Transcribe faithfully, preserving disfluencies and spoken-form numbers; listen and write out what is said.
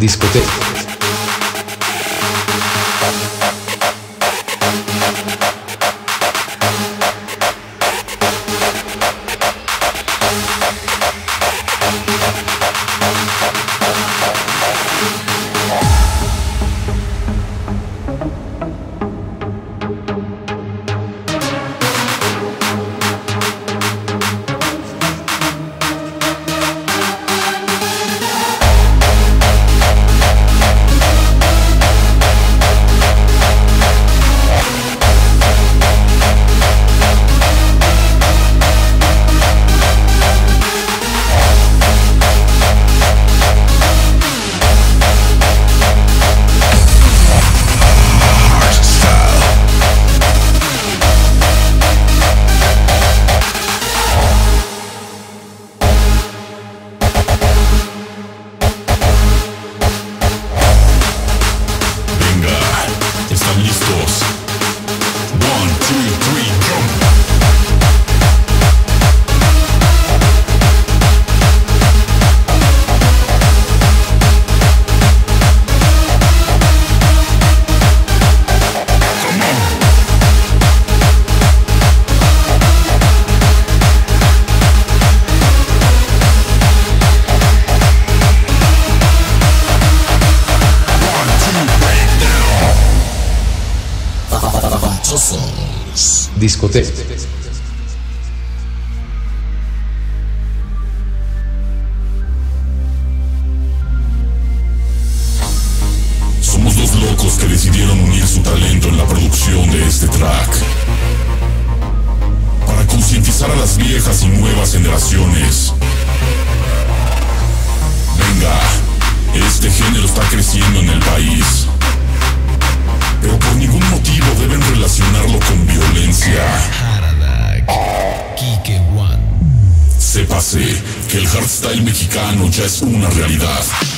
Discoteca. Discoteca. Somos dos locos que decidieron unir su talento en la producción de este track para concientizar a las viejas y nuevas generaciones. Venga, este género está creciendo en el país, pero por ningún motivo deben relacionarlo con violencia. Sépase que el hardstyle mexicano ya es una realidad.